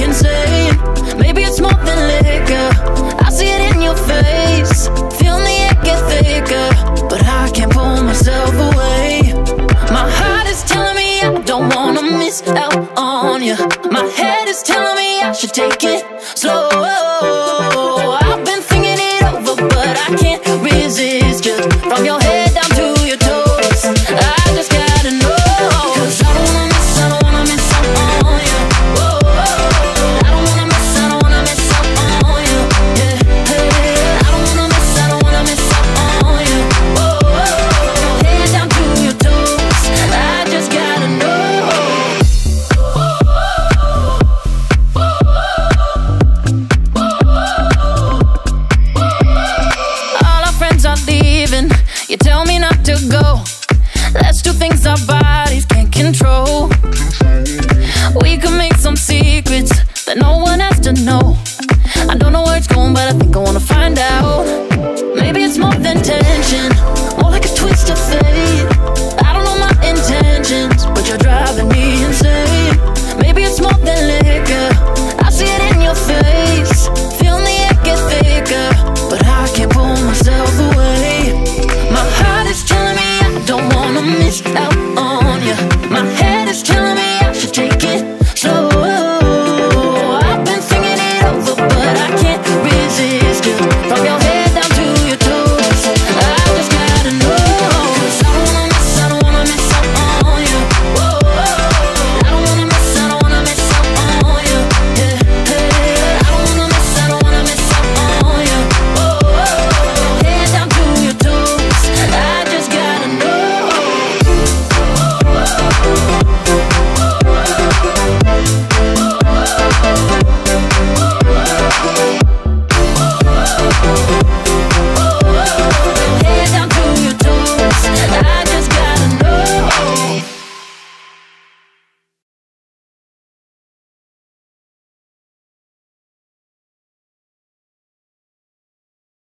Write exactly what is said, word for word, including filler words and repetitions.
insane. Maybe it's more than liquor, I see it in your face. Feeling the air get thicker, but I can't pull myself away. My heart is telling me I don't wanna miss out on you. My head is telling me I should take it